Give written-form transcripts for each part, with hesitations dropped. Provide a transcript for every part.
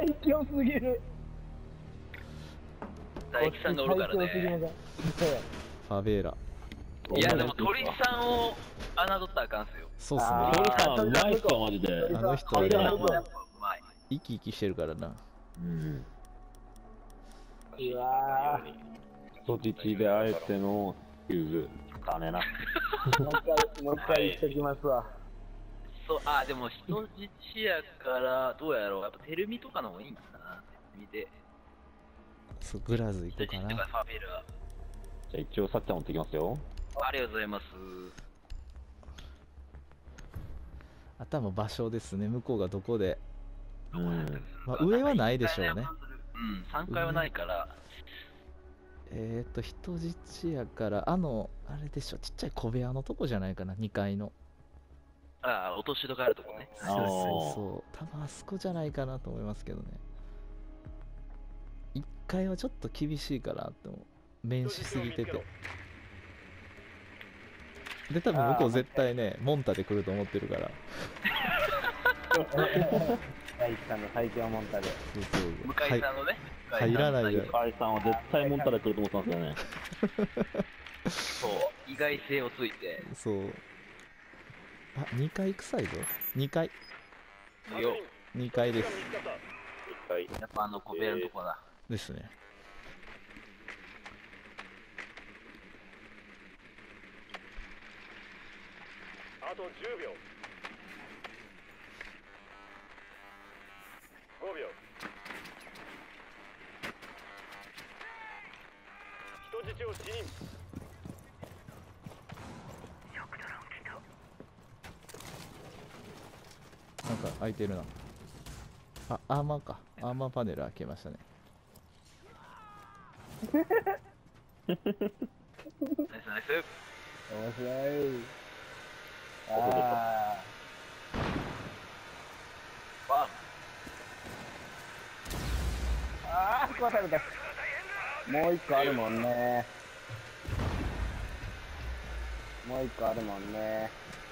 最強すぎる。 大吉さんがおるからね。 ファベーラ。 いや、でも鳥さんを侮ったらあかんすよ。 そうっすね。 鳥さんうまいっすよマジで。 あの人鳥さんもやね、 っぱうまい。 生き生きしてるからな。 うん。 うわ人質であえてのヒューズ使わねえな。 もう一回言っときますわ。 そう、あ、でも人質やから、どうやろう。やっぱテルミとかの方がいいんかな。テルミで。 そう、グラズ行こうか人質とかな。 ファベルは。 じゃあ一応さっちゃん持ってきますよ。 ありがとうございます。 あとはもう場所ですね。向こうがどこで。 うん。 まあ、上はないでしょうね。 うん、3階はないから。 人質やから、あれでしょ、ちっちゃい小部屋のとこじゃないかな、2階の。 ああ、落とし戸があるとこね。 そうそうそう。多分あそこじゃないかなと思いますけどね。1階はちょっと厳しいかなって思う。面しすぎてて。で、多分向こう絶対ね、モンタで来ると思ってるから。 大地さんの最強モンタで。 そうそう。 向井さんのね。 入らないで。 向井さんは絶対モンタで来ると思ってますよね。 そう、意外性をついて。 そう。あ、2階臭いぞ。2階。 よ、 2階です。 やっぱコベラのとこだ。 ですね。 あと10秒。5秒。人質を死人。 なんか開いてるな。あ、アーマーか。アーマーパネル開けましたね。 ナイスナイス。 面白い。あわあ壊された。もう一個あるもんね。もう一個あるもんね。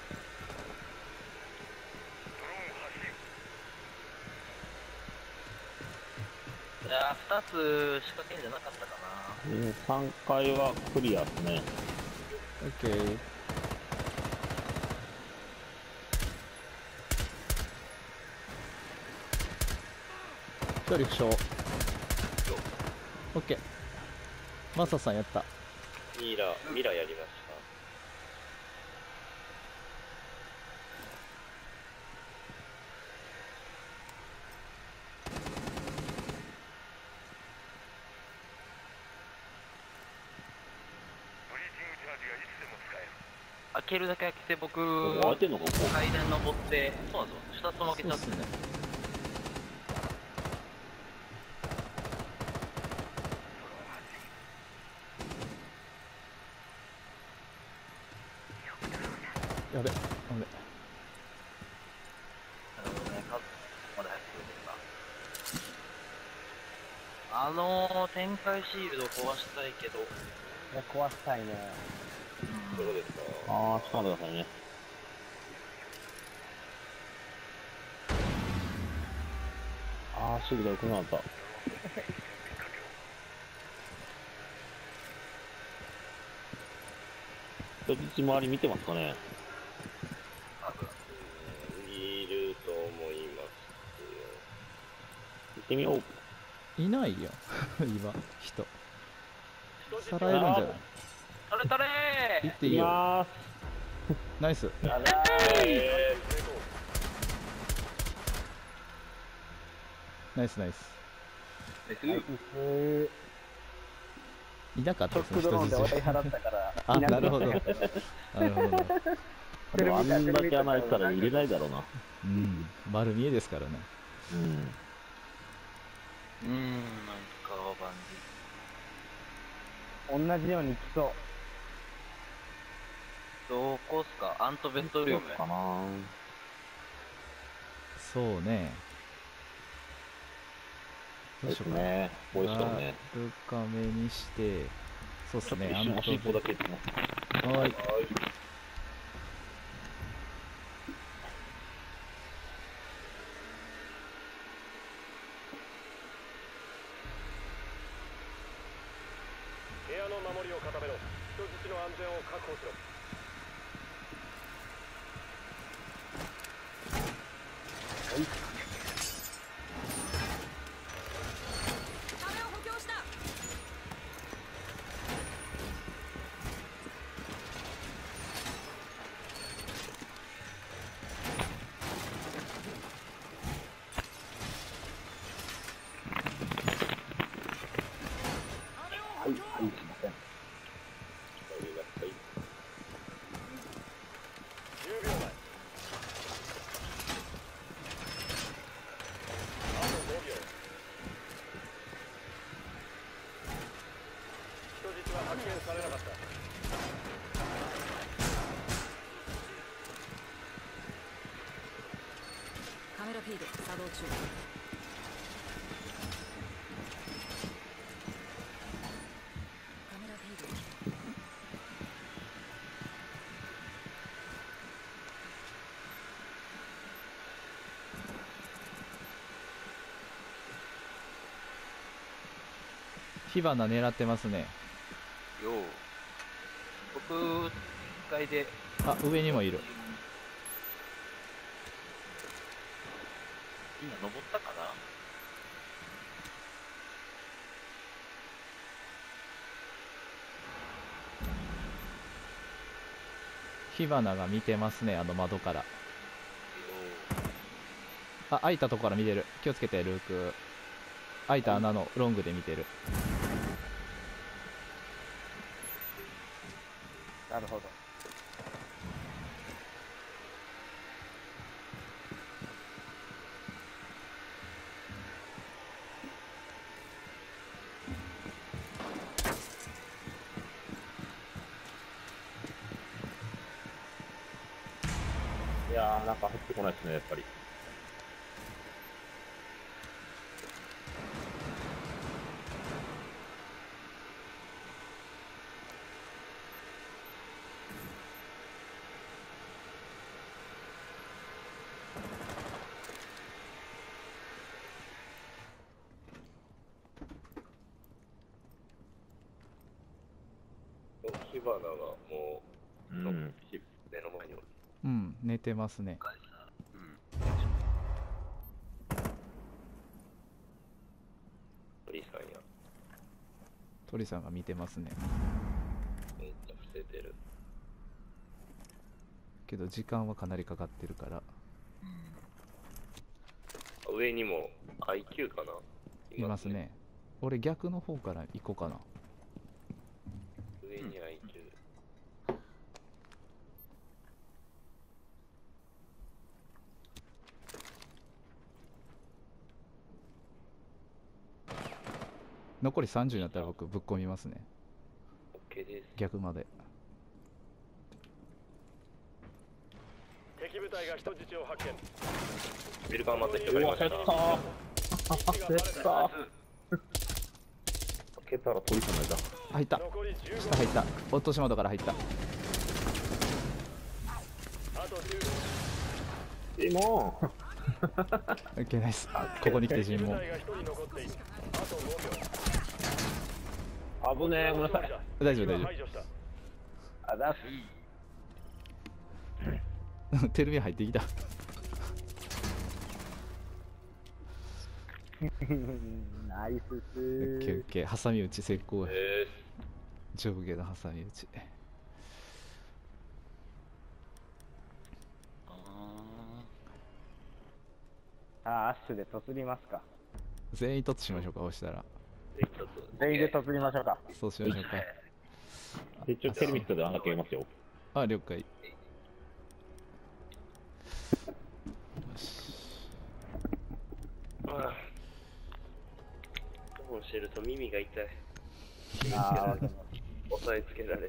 いやー、2つ仕掛けんじゃなかったかな。 3階はクリアですね。 オッケー。一人負傷。オッケー。マサさんやった。 ミラやりました。 開けるだけ開けて、僕、 開いてんのかここ。 階段登って、そうなんですよ。2つとも開けちゃってね。 やべ、やべ。 なるほどね、まだ早く来るか。展開シールドを壊したいけど。 いや、壊したいね。 どうですか。 あー、ちょっと待ってくださいね。あー、シールド良くなかった。人質周り見てますかね。 いると思います行ってみよう。 いないやん。今、人。さらえるんじゃない？ 取れ取れ行っていいよ。 まナイス。ナイスナイス。いなかったですね、 ショックドローンで人質。 追い払ったから。 あ、なるほど。なるほど。 でもあんだけ穴開いたら入れないだろうな。 うん、丸見えですからね。 うん。 なんかバン同じように来そう。 どこっすか？アントベッドリウムかな。 そうね。どうしようかな。 ね。こういう人ね。 ルカメにして、そうっすね、 一瞬端っこだけですね。 はい。 安全を確保しろ。 壁を補強した。 はい、はい、すいません。 はい。10秒前。あと5秒。人質は発見されなかった。 カメラフィード作動中。カメラフィード。 火花狙ってますね。 よう。僕、1階で、 あ、上にもいる。 今登ったかな。 火花が見てますね、あの窓から。 よあ、開いたとこから見てる。気をつけて、ルーク。開いた穴のロングで見てる。 なるほど。 いやー、なんか入ってこないですね、やっぱり。 火花がもう、 うん。 目の前におる。 うん、寝てますね。 う。うん。 鳥さんや。 鳥さんが見てますね。 めっちゃ伏せてる。 けど時間はかなりかかってるから。 上にも IQ かな。 いますね。俺逆の方から行こうかな。 上に IQ。 残り30になったら僕ぶっ込みますね。 OK です。 逆まで。 敵部隊が人質を発見。ビルカンまた人がいました。 焦った開けたら鳥さんがいた。 入った。 残り15 下入った。落とし窓から入った。 あと10秒。 もうオッケーナイス。ここに来て尋問。 敵部隊が1人残っている。あと5秒。 危ねえ、ごめんなさい。 大丈夫大丈排除した。 あざっ夫。テルミ入ってきた。 す。ナイスオッケーオッス。 ケー。挟み撃ち成功や。上下の挟み撃ち。 ああ、アッシュで突りますか。 全員突しましょうか、押したら。 全員で突りましょうか。 そうしましょうか。 一応テレビストであんだけ言いますよ。 あ、了解。よし。 ああ。そうしてると耳が痛い。 ああ、 押さえつけられて。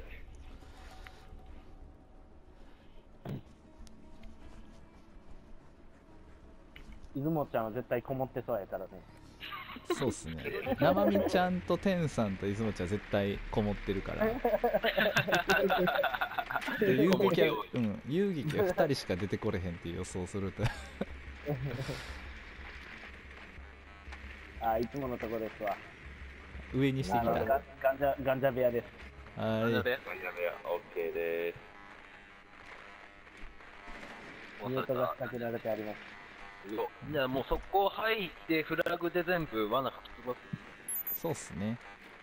出雲ちゃんは絶対こもってそうやからね。 そうっすね。生みちゃんと天さんと出雲ちゃん絶対こもってるから。で遊撃は、遊撃は2人しか出てこれへんっていう予想すると。 あ、いつものとこですわ。 上にしてきた。 ガンジャ部屋です。 はい。 で、 オッケーでミュートが仕掛けられてあります。 じゃあもう速攻入ってフラグで全部罠かき飛ばす。 そうっすね。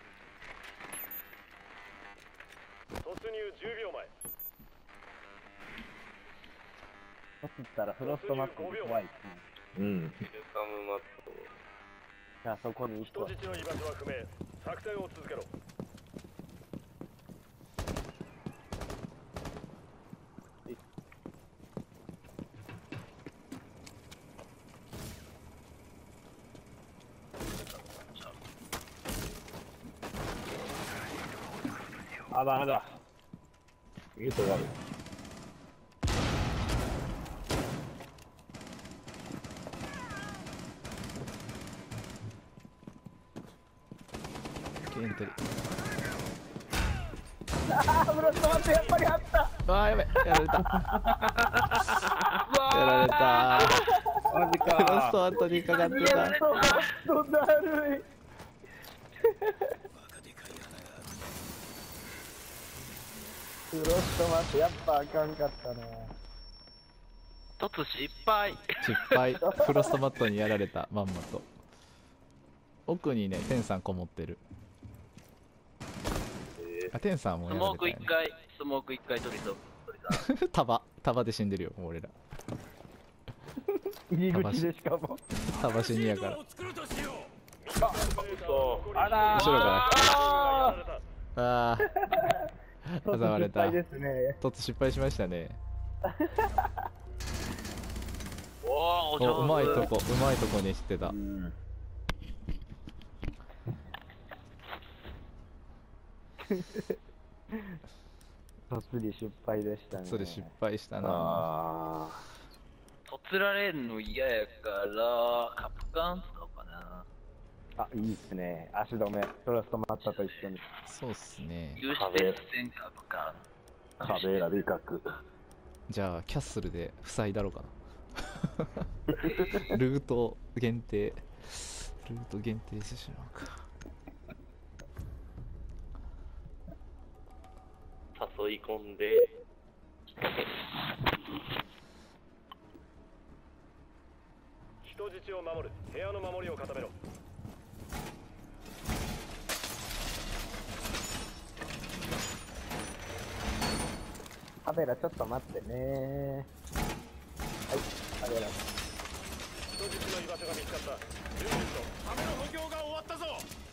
す。突入10秒前。 そったらフロストマットって怖いですね。 うん。 ウェルカムマット。 じゃあそこに人質の居場所は不明。作戦を続けろ。 あ、ダメだ。ミュートがある。 エントリフロストマットやっぱりあったー。あー、やべ、やられた。やられた。 マジフロストアットにかかってた。 フロストマットだるいフロストマットやっぱあかんかったな。 突失敗。 失敗。フロストマットにやられた、まんまと。奥にね、テンさんこもってる。あ、テンさんもスやられたよね。 モーク一回、スモーク一回取りそう。 束で死んでるよ、もう俺ら。 入り口でしかも。 束死にやから。 あら後ろから。ああ、 失挟まれた敗。ですね。 突失敗しましたね。 おお、お上手。 うまいとこにしてた。 そつり失敗でしたね。 それ失敗したな。 あとつられんの嫌やから、カプカン使おうかな。 あ、いいっすね。足止め。フロストマットと一緒に。 そうっすね。 有刺鉄線カプカン。 壁選び角。 じゃあキャッスルで塞いだろうかな。ルート限定してしまうか。 誘い込んで。人質を守る。部屋の守りを固めろ。 カメラちょっと待ってね。はい、カメラ。 人質の居場所が見つかった。準備しろ。壁の補強が終わったぞ。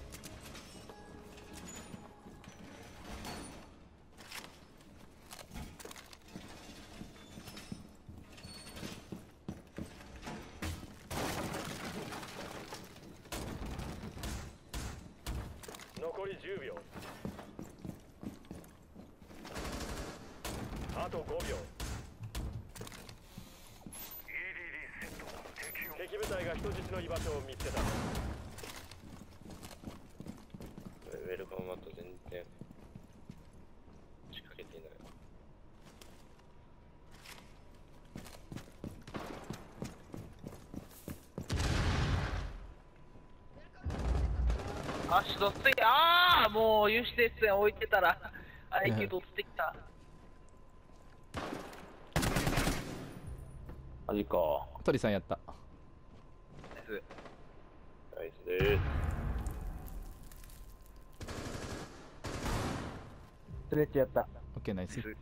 残り10秒。あと5秒。敵部隊が人質の居場所を見つけた。ウェルカムマット全然仕掛けていない。 足取ってああもう有刺鉄線置いてたら相手取ってきた。 マジか。 鳥さんやった。 ナイスです。 ストレッチやった。 オッケー、ナイス。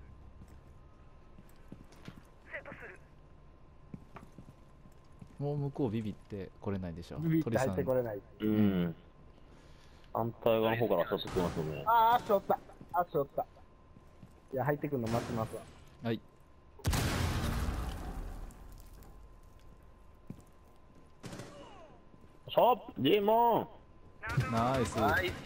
もう向こうビビってこれないでしょ。 ビビって入鳥さん。 ってこれない。 うん。反対側の方から襲ってきますよね。 あー、足折った。足折った。いや、入ってくるの待ってますわ。 はい。 ショップデーモン。 ナイス。 ナイス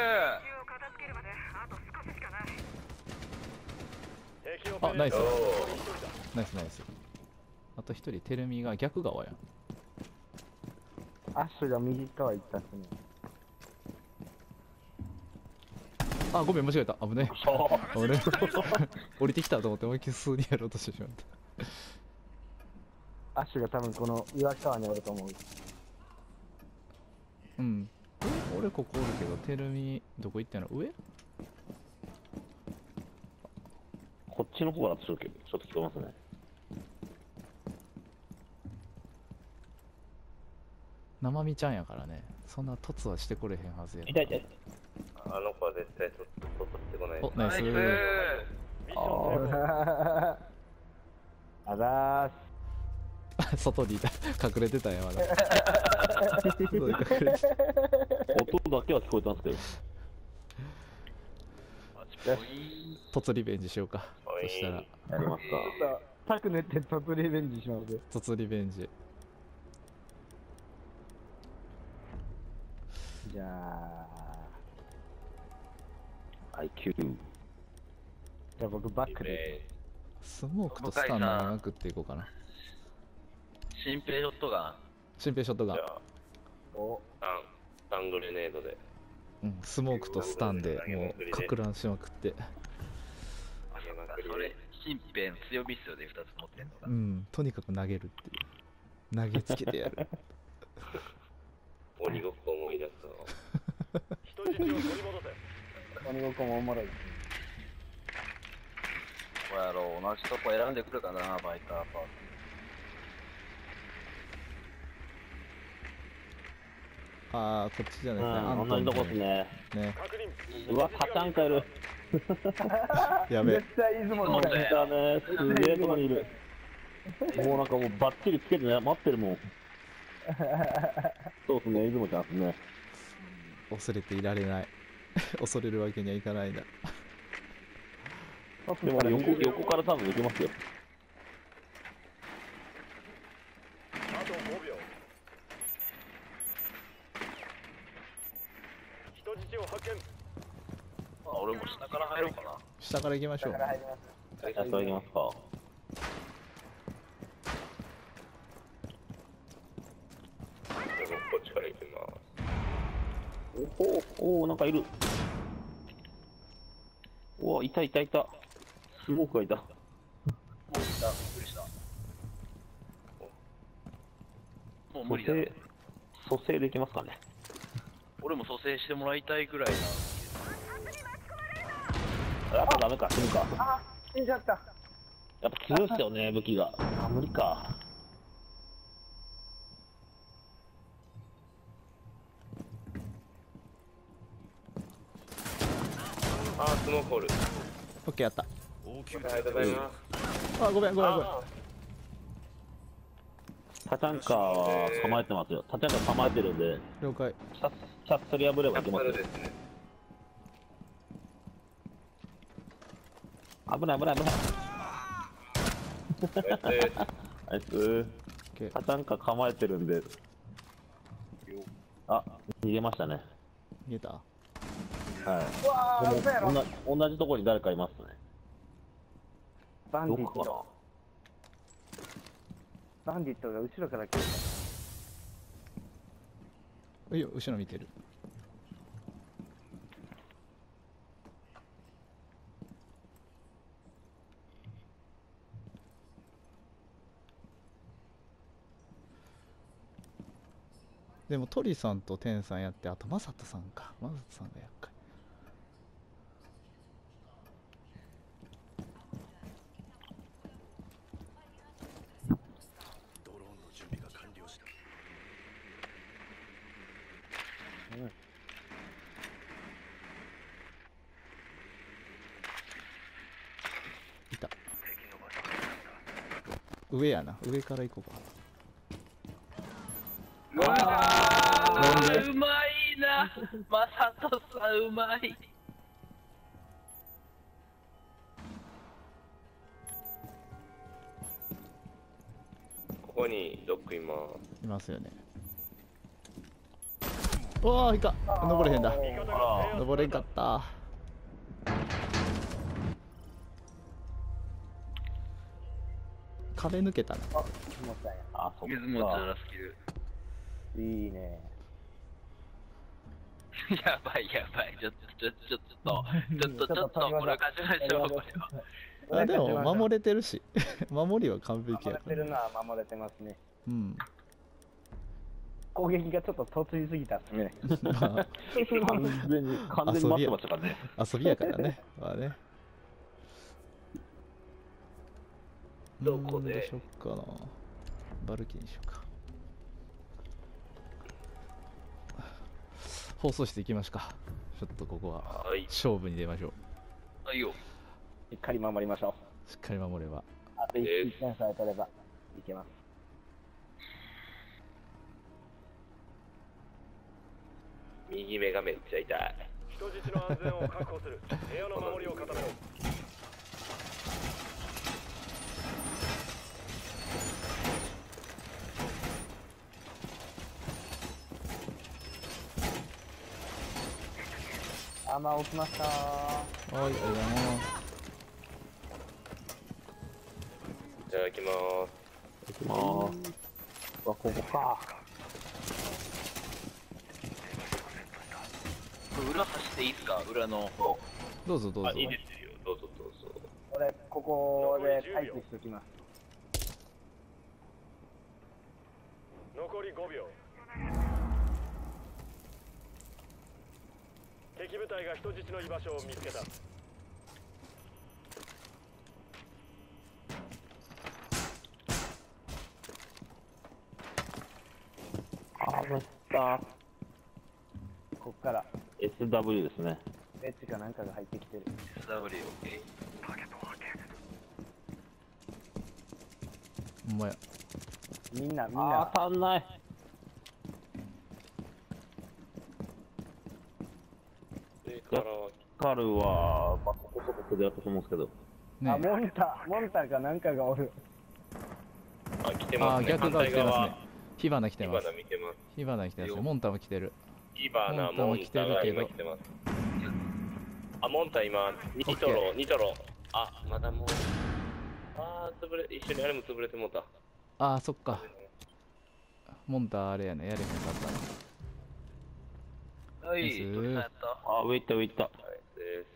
あ、ナイス。ナイスナイス。あと一人、テルミが逆側やん。 アッシュが右側行ったっすね。 あ、ごめん、間違えた。危ねえ。俺、降りてきたと思って思いっきり数にやろうとしてしまった。 アッシュが多分この岩川におると思う。 うん。俺ここおるけど、テルミ、どこ行ったの？上？ ちの方からちょっと聞こえますね。 生身ちゃんやからね、そんな凸はしてこれへんはずや。 痛い痛い。 あの子は絶対外してこない。 お、ナイスミッション成功。 あざーす。 外にいた、隠れてたんや、まだ。外に隠れてた。 音だけは聞こえたんですけど。 凸リベンジしようか。そしたら、 やりますか。 タクネって突リベンジします。 凸リベンジ。 じゃあ、 IQ。 じゃあ僕バックで。 スモークとスタン長くっていこうかな。 新兵ショットガン。 新兵ショットガンじゃ。あ、 お、 スタングレネードで。 うん、スモークとスタンでもうかく乱しまくって。 あげまくりそれで。、 新兵の強みっすよね、2つ持ってんのがう。ん、とにかく投げるっていう。投げつけてやる。 鬼ごっこ思い出すの。人質を取り戻せ。 鬼ごっこもおもろい。 こうやろう、同じとこ選んでくるかな、バイカーパー。 あー、こっちじゃないですね。アントン同じとこっすね。 ね。 確認。 うわ、タチャンカいる。 やべえ。 絶対出雲そうだのね。 よだね、すげえとこにいる。もうなんかもうバッチリつけてね、待ってるもん。そうっすね、出雲ちゃんっすね。 恐れていられない。恐れるわけにはいかないな。 でも横から多分行きますよ。 あと5秒。人質を発見。 まあ、俺も下から入ろうかな。 下から行きましょう。 入ります。 じゃあ、それ行きますか。 こっちから行きます。 おお、なんかいる。おお、いたいたいた。スモークがいた。 もういた、びっくりした。もう無理だ。 蘇生できますかね。 俺も蘇生してもらいたいぐらいな。 やっぱダメか、死ぬか。 あ、死んじゃった。 やっぱ強いっすよね、武器が。あ、無理か。 スノーフォール。 オッケー、やった。 ありがとうございます。 あ、ごめん。 タチャンカーは構えてますよ。タチャンカー構えてるんで、 了解。 シャツ取り破ればいけますよ。 ですね。 危ない。 ナイスです。 ナイス。 オッケー。 タチャンカー構えてるんで。あ、逃げましたね。 逃げた。 はうわー、 い。 嘘やろ。 同じところに誰かいますね。 バンディッどこかなト。バンディットが後ろから来る。 いいよ、後ろ見てる。でもトリさんとテンさんやって、あとマサトさんか。マサトさんが厄介。 ドローンの準備が完了した。 いた。上やな。上から行こうか。 うわー、うまいな。マサトさん、うまい。 ここにドックいます。 いますよね。おー、いかん。登れへんだ。 味方が制圧登れんかった。壁抜けたな。 あ、もったいあ、そっ水持ちか。 らスキル。 ない。いいね。 やばい。ちょっと、これ勝ちましょう、これは。 あ、でも守れてるし。守りは完璧やから。 守れてるのは守れてますね。 うん。 攻撃がちょっと突然すぎたっすね。 まあ、 完全に待ってましたからね。 遊びやからね。まあね。 どこでどうしよっかな。バルキにしようか。放送室行きますか。ちょっとここははい勝負に出ましょう。 はいよ。 しっかり守りましょう。 しっかり守れば。 あと1点さえ取ればいけます。 右目がめっちゃ痛い。 人質の安全を確保する。部屋の守りを固めろ。 置きました。 はい、ありがとうございます。 いただきま行きまーす。ここか。 裏走っていいっすか？裏の方。 す。あ、 どうぞどうぞ。 いいですよ。どうぞどうぞ。 俺、ここで待機しときます。 残り5秒。敵部隊が人質の居場所を見つけた。 あぶった。 こっから SW ですね。 エッジかなんかが入ってきてる。 SW。 ほんまや。 みんな、 当たんない。 上からカルは、まあ、ここそこでやったと思うんですけど。 あ、 ねモンタかなんかがおる。 あ、来てあー、 ますね。 逆側来てますね。火花来て火ます花。見てます。 火花来てますね。モンタも来てる。 火花、 モンタも来てモンタがるけど今来てます。あ、モンタ今、ニトロ、ニトロ。あ、まだもう。あー、潰れ、一緒にあれも潰れてもうた。 あー、そっか。モンタあれやね。やれへんかったな。 はい、 ですどうやった？ あ、上行った上行った。 はい、です。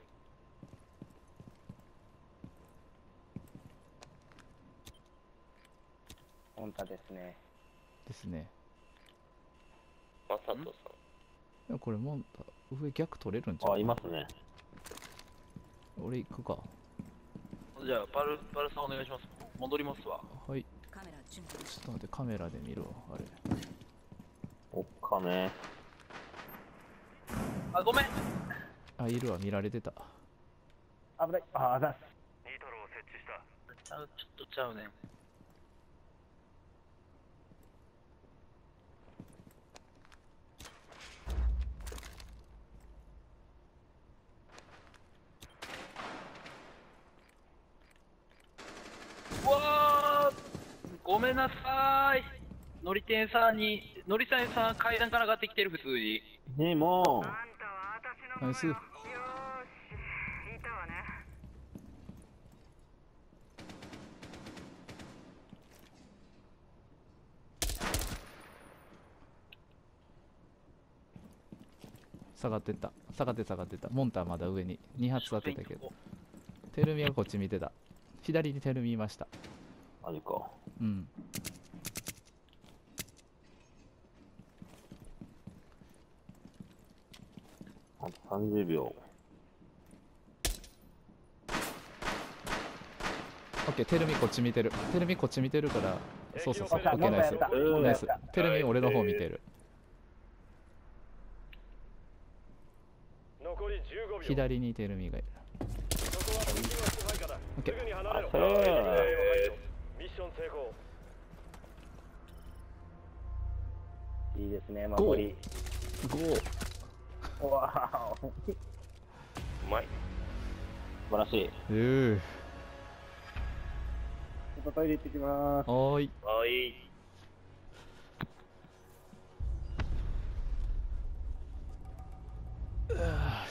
モンタですね。 ですね。 マサトさん。 いやこれモンタ、上逆取れるんちゃう？ あ、いますね。 俺行くか。 じゃあ、パルさんお願いします。戻りますわ。 はい。 カメラ準備ちょっと待って、カメラで見るわ。あれ。 おっかね。 あ、ごめん。 あ、いるわ。見られてた。 危ない。あ、あざっす。 ニトロを設置した。 ちょっとちゃうねん。うわー、ごめんなさーい。のり店さんに、のり店さん階段から上がってきてる、普通に。 ねえ、もナイス。下がってった。下がってた。モンターまだ上に。2発当てたけど。テルミはこっち見てた。左にテルミいました。 う、マジか。 うん。 あと30秒。 オッケー、テルミこっち見てる。テルミこっち見てるから、そうそうそう。オあッケー、ナイス。 モンタやったナイス。テルミ俺の方見てる。 残り15秒。 左にテルミがいる。 そこは敵の支配下だ。 オッケーすぐに離れろ。 あそう敵部隊を排除。ミッション成功。 いいですね、守り。 5。 わーお。 うまい。 素晴らしい。 ちょっとトイレ行ってきまーす。 はーい。 はい。 よ